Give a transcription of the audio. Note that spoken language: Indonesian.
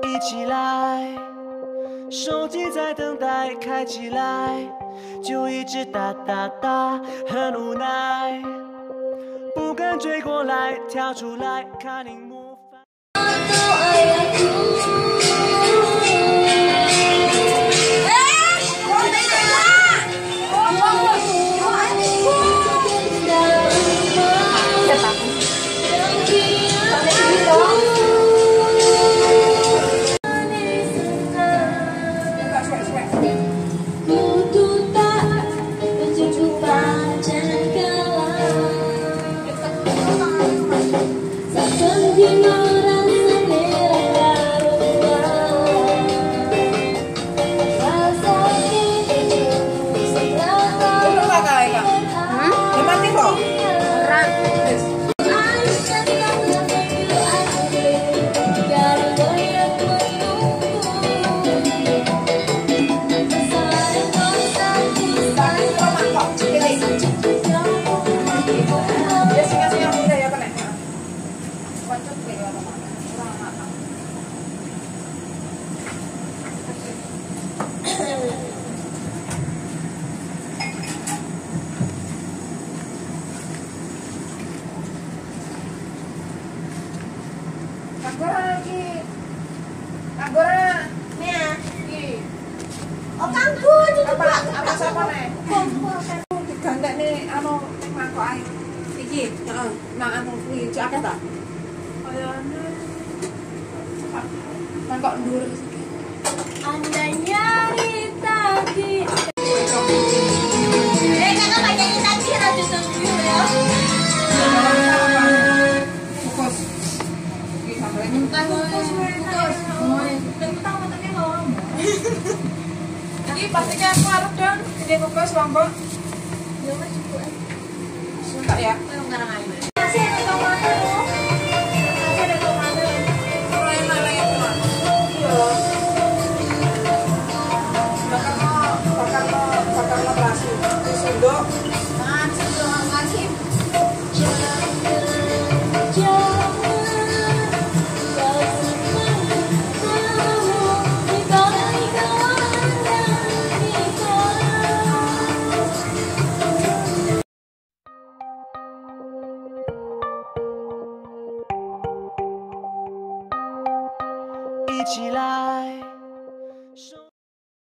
一起来，手机在等待开起来，就一直哒哒哒，很无奈，不敢追过来，跳出来看荧幕。 Anggora nih ya. Oh kangkung itu apa siapa nih? Digandek nih anu ning mangkok ae. Iki, heeh. Nang anu kuwi cek akeh ta? Kayane mangkok ndur iki. Anda nyari tadi. Kakak bacanya tadi radio dulu ya. Fokus. Iki sampai Fokus. Iki pastinya aku arep dong. Ini fokus lombok. Ya mas cukup. Sebentar ya. Ngarang aja. Masih ada tomatnya loh. Masih ada tomatnya. Kalau enak lagi tuh. Iya. Bakar lo terasi. Sendok.